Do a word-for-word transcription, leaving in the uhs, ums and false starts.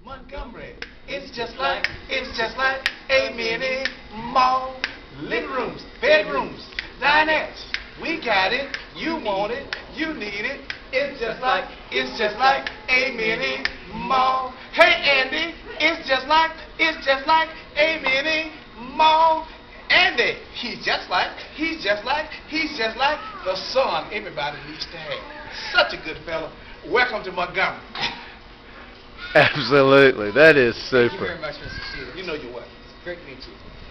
Montgomery. It's just like, it's just like a mini mall. Living rooms, bedrooms, dinettes. We got it, you want it, you need it. It's just like, it's just like a mini mall. Hey Andy, it's just like, it's just like a mini mall. Andy, he's just like, he's just like, he's just like the son everybody needs to have. Such a good fella. Welcome to Montgomery. Absolutely, that is super. Thank you very much, Mister Sheila. You know you're welcome. It's great to meet you.